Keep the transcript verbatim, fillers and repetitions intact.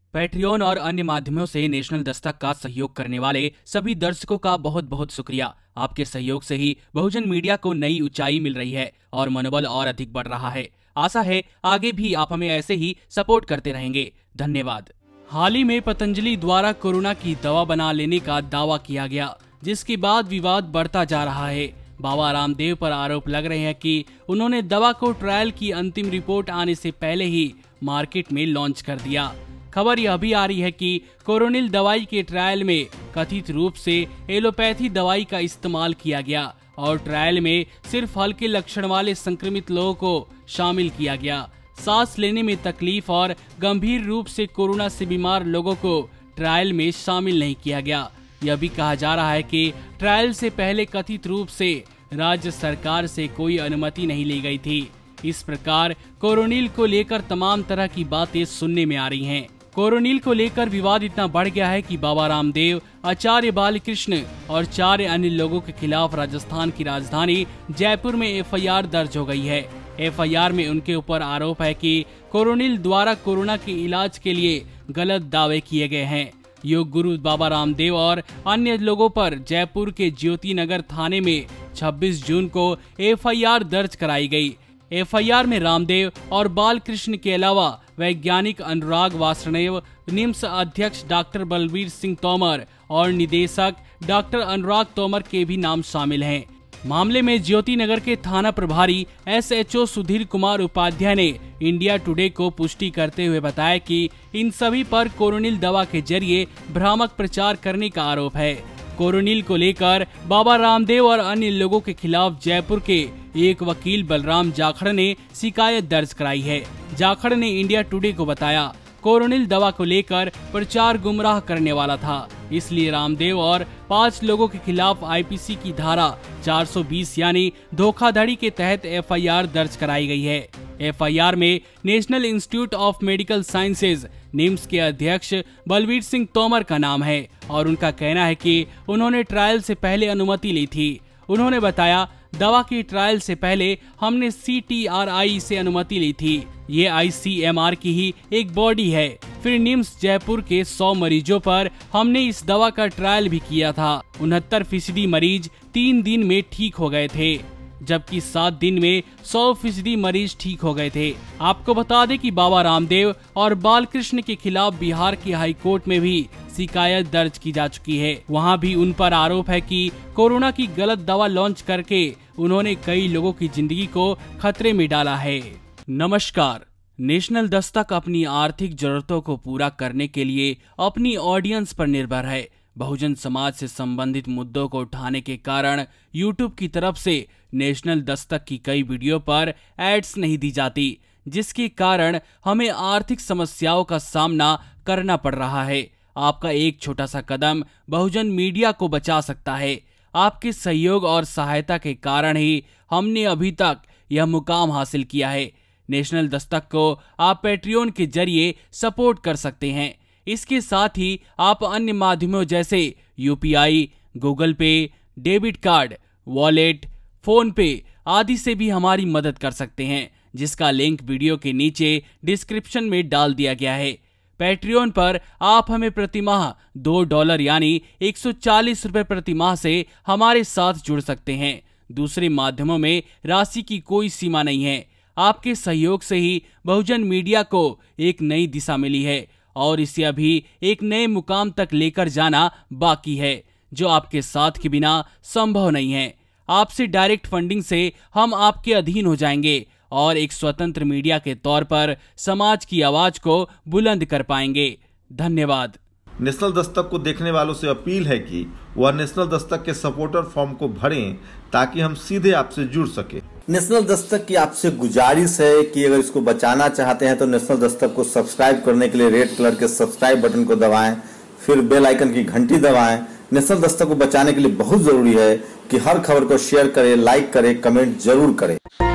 Patreon और अन्य माध्यमों से नेशनल दस्तक का सहयोग करने वाले सभी दर्शकों का बहुत बहुत शुक्रिया। आपके सहयोग से ही बहुजन मीडिया को नई ऊंचाई मिल रही है और मनोबल और अधिक बढ़ रहा है। आशा है आगे भी आप हमें ऐसे ही सपोर्ट करते रहेंगे। धन्यवाद। हाल ही में पतंजलि द्वारा कोरोना की दवा बना लेने का दावा किया गया, जिसके बाद विवाद बढ़ता जा रहा है। बाबा रामदेव पर आरोप लग रहे हैं कि उन्होंने दवा को ट्रायल की अंतिम रिपोर्ट आने से पहले ही मार्केट में लॉन्च कर दिया। खबर यह भी आ रही है कि कोरोनिल दवाई के ट्रायल में कथित रूप से एलोपैथी दवाई का इस्तेमाल किया गया और ट्रायल में सिर्फ हल्के लक्षण वाले संक्रमित लोगों को शामिल किया गया। सांस लेने में तकलीफ और गंभीर रूप से कोरोना से बीमार लोगों को ट्रायल में शामिल नहीं किया गया। यह भी कहा जा रहा है कि ट्रायल से पहले कथित रूप से राज्य सरकार से कोई अनुमति नहीं ली गई थी। इस प्रकार कोरोनिल को लेकर तमाम तरह की बातें सुनने में आ रही हैं। कोरोनिल को लेकर विवाद इतना बढ़ गया है कि बाबा रामदेव, आचार्य बालकृष्ण और चार अन्य लोगों के खिलाफ राजस्थान की राजधानी जयपुर में एफ आई आर दर्ज हो गई है। एफ आई आर में उनके ऊपर आरोप है कि कोरोनिल द्वारा कोरोना के इलाज के लिए गलत दावे किए गए हैं। योग गुरु बाबा रामदेव और अन्य लोगों पर जयपुर के ज्योति नगर थाने में छब्बीस जून को एफ आई आर दर्ज कराई गई। एफ आई आर में रामदेव और बालकृष्ण के अलावा वैज्ञानिक अनुराग वासुदेव, निम्स अध्यक्ष डॉक्टर बलबीर सिंह तोमर और निदेशक डॉक्टर अनुराग तोमर के भी नाम शामिल हैं। मामले में ज्योति नगर के थाना प्रभारी S H O Sudhir Kumar Upadhyay ने इंडिया टुडे को पुष्टि करते हुए बताया कि इन सभी पर कोरोनिल दवा के जरिए भ्रामक प्रचार करने का आरोप है। कोरोनिल को लेकर बाबा रामदेव और अन्य लोगों के खिलाफ जयपुर के एक वकील बलराम जाखड़ ने शिकायत दर्ज कराई है। जाखड़ ने इंडिया टुडे को बताया, कोरोनिल दवा को लेकर प्रचार गुमराह करने वाला था, इसलिए रामदेव और पांच लोगों के खिलाफ आई पी सी की धारा चार सौ बीस यानी धोखाधड़ी के तहत एफ आई आर दर्ज कराई गई है। एफ आई आर में National Institute of Medical Sciences NIMS के अध्यक्ष बलबीर सिंह तोमर का नाम है और उनका कहना है कि उन्होंने ट्रायल से पहले अनुमति ली थी। उन्होंने बताया, दवा की ट्रायल से पहले हमने सी टी आर आई से अनुमति ली थी। ये आई सी एम आर की ही एक बॉडी है। फिर निम्स जयपुर के सौ मरीजों पर हमने इस दवा का ट्रायल भी किया था। उनहत्तर फीसदी मरीज तीन दिन में ठीक हो गए थे, जबकि सात दिन में सौ फीसदी मरीज ठीक हो गए थे। आपको बता दें कि बाबा रामदेव और बालकृष्ण के खिलाफ बिहार की हाई कोर्ट में भी शिकायत दर्ज की जा चुकी है। वहां भी उन पर आरोप है कि कोरोना की गलत दवा लॉन्च करके उन्होंने कई लोगों की जिंदगी को खतरे में डाला है। नमस्कार। नेशनल दस्तक अपनी आर्थिक जरूरतों को पूरा करने के लिए अपनी ऑडियंस पर निर्भर है। बहुजन समाज से संबंधित मुद्दों को उठाने के कारण यूट्यूब की तरफ से नेशनल दस्तक की कई वीडियो पर एड्स नहीं दी जाती, जिसके कारण हमें आर्थिक समस्याओं का सामना करना पड़ रहा है। आपका एक छोटा सा कदम बहुजन मीडिया को बचा सकता है। आपके सहयोग और सहायता के कारण ही हमने अभी तक यह मुकाम हासिल किया है। नेशनल दस्तक को आप पैट्रियन के जरिए सपोर्ट कर सकते हैं। इसके साथ ही आप अन्य माध्यमों जैसे U P I, Google Pay, debit card, wallet, PhonePe आदि से भी हमारी मदद कर सकते हैं, जिसका लिंक वीडियो के नीचे डिस्क्रिप्शन में डाल दिया गया है। पैट्रियन पर आप हमें प्रतिमाह दो डॉलर यानी एक सौ चालीस रुपए प्रति माह से हमारे साथ जुड़ सकते हैं। दूसरे माध्यमों में राशि की कोई सीमा नहीं है। आपके सहयोग से ही बहुजन मीडिया को एक नई दिशा मिली है और इसे अभी एक नए मुकाम तक लेकर जाना बाकी है, जो आपके साथ के बिना संभव नहीं है। आपसे डायरेक्ट फंडिंग से हम आपके अधीन हो जाएंगे और एक स्वतंत्र मीडिया के तौर पर समाज की आवाज को बुलंद कर पाएंगे। धन्यवाद। नेशनल दस्तक को देखने वालों से अपील है कि वह नेशनल दस्तक के सपोर्टर फॉर्म को भरें ताकि हम सीधे आपसे जुड़ सके। नेशनल दस्तक की आपसे गुजारिश है कि अगर इसको बचाना चाहते हैं तो नेशनल दस्तक को सब्सक्राइब करने के लिए रेड कलर के सब्सक्राइब बटन को दबाएं, फिर बेल आइकन की घंटी दबाएं। नेशनल दस्तक को बचाने के लिए बहुत जरूरी है कि हर खबर को शेयर करें, लाइक करें, कमेंट जरूर करें।